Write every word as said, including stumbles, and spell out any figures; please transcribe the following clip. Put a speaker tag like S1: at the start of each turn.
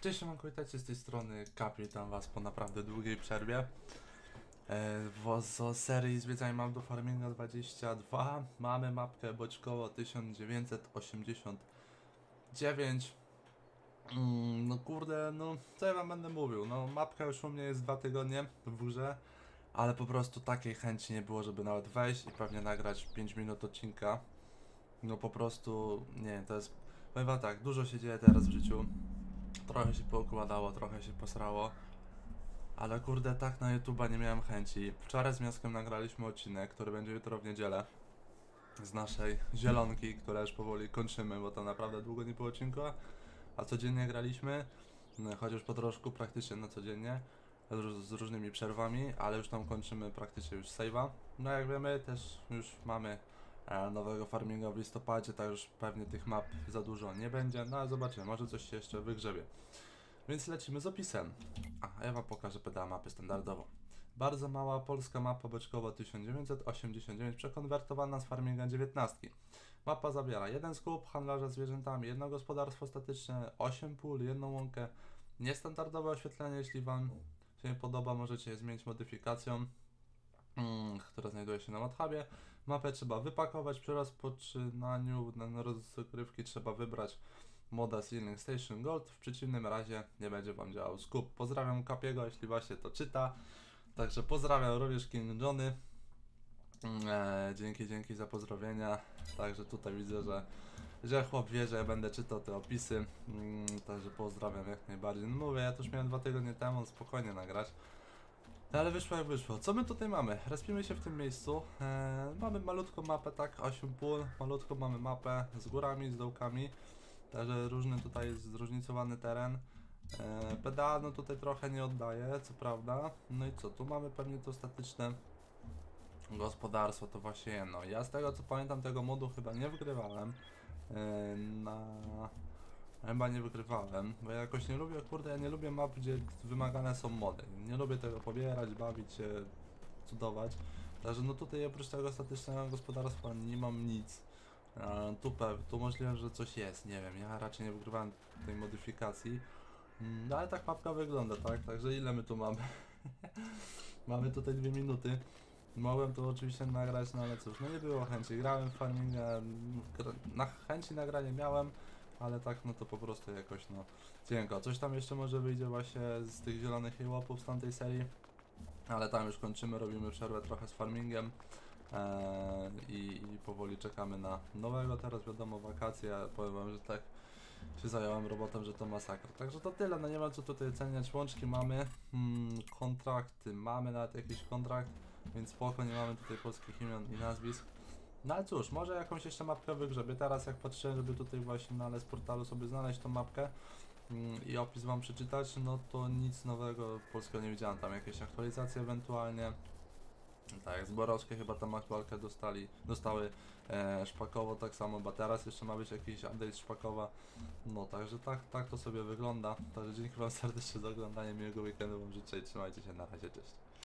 S1: Cześć, siemanko, witajcie z tej strony Kapi, witam was po naprawdę długiej przerwie e, w z serii Zwiedzaj Map do Farminga dwadzieścia dwa. Mamy mapkę Boćkowo tysiąc dziewięćset osiemdziesiąt dziewięć. mm, No kurde, no co ja wam będę mówił, no mapka już u mnie jest dwa tygodnie w grze, ale po prostu takiej chęci nie było, żeby nawet wejść i pewnie nagrać pięć minut odcinka. No po prostu, nie, to jest, powiem wam tak, dużo się dzieje teraz w życiu. Trochę się poukładało, trochę się posrało. Ale kurde, tak na YouTube'a nie miałem chęci. Wczoraj z Miaskiem nagraliśmy odcinek, który będzie jutro w niedzielę. Z naszej zielonki, które już powoli kończymy, bo to naprawdę długo nie było odcinka. A codziennie graliśmy, no, chociaż po troszku, praktycznie na codziennie. Z różnymi przerwami, ale już tam kończymy praktycznie już save'a. No jak wiemy, też już mamy e, nowego farminga w listopadzie, tak już pewnie tych map za dużo nie będzie. No ale zobaczymy, może coś się jeszcze wygrzebie. Więc lecimy z opisem. A ja wam pokażę pedała mapy standardowo. Bardzo mała polska mapa Boćkowo tysiąc dziewięćset osiemdziesiąt dziewięć przekonwertowana z Farminga dziewiętnastki. Mapa zawiera jeden skup, handlarza zwierzętami, jedno gospodarstwo statyczne, osiem pól, jedną łąkę. Niestandardowe oświetlenie, jeśli wam się nie podoba, możecie je zmienić modyfikacją, mm, która znajduje się na ModHubie. Mapę trzeba wypakować, przy rozpoczynaniu na rozgrywki trzeba wybrać moda Sealing Station Gold, w przeciwnym razie nie będzie wam działał skup. Pozdrawiam Kapiego, jeśli właśnie to czyta. Także pozdrawiam również King Johnny. Eee, dzięki, dzięki za pozdrowienia. Także tutaj widzę, że, że chłop wie, że ja będę czytał te opisy. Mm, także pozdrawiam jak najbardziej. No mówię, ja to już miałem dwa tygodnie temu spokojnie nagrać. Ale wyszło jak wyszło. Co my tutaj mamy? Respimy się w tym miejscu. Eee, mamy malutką mapę, tak, osiem pól. Malutką mamy mapę z górami, z dołkami. Także różny tutaj jest zróżnicowany teren. E, pedał no tutaj trochę nie oddaje, co prawda. No i co, tu mamy pewnie to statyczne gospodarstwo, to właśnie jedno. Ja z tego co pamiętam tego modu chyba nie wygrywałem. E, na... Chyba nie wygrywałem, bo ja jakoś nie lubię, kurde, ja nie lubię map, gdzie wymagane są mody. Nie lubię tego pobierać, bawić się, cudować. Także no tutaj oprócz tego statycznego gospodarstwa nie mam nic. E, tu, tu możliwe, że coś jest, nie wiem, ja raczej nie wygrywałem tej modyfikacji. Mm, no ale tak mapka wygląda, tak? Także ile my tu mamy? Mamy tutaj dwie minuty. Mogłem to oczywiście nagrać, no ale cóż, no nie było chęci. Grałem w farminga, na chęci nagrania miałem, ale tak no to po prostu jakoś no cienko. Coś tam jeszcze może wyjdzie właśnie z tych zielonych jełopów z tamtej serii, ale tam już kończymy, robimy przerwę trochę z farmingiem. Eee, i, I powoli czekamy na nowego, teraz wiadomo wakacje, ja powiem wam, że tak się zająłem robotą, że to masakra. Także to tyle, no nie ma co tutaj oceniać, łączki mamy, hmm, kontrakty mamy, nawet jakiś kontrakt, więc spoko, nie mamy tutaj polskich imion i nazwisk. No ale cóż, może jakąś jeszcze mapkę wygrzebię, teraz jak patrzę, żeby tutaj właśnie na z portalu sobie znaleźć tą mapkę hmm, i opis wam przeczytać, no to nic nowego polskiego nie widziałem, tam jakieś aktualizacje ewentualnie. Tak, Zborowskie chyba tam aktualkę dostali, dostały e, Szpakowo tak samo, bo teraz jeszcze ma być jakiś update Szpakowa. No także tak, tak to sobie wygląda. Także dzięki wam serdecznie za oglądanie, miłego weekendu wam życzę i trzymajcie się, na razie, cześć.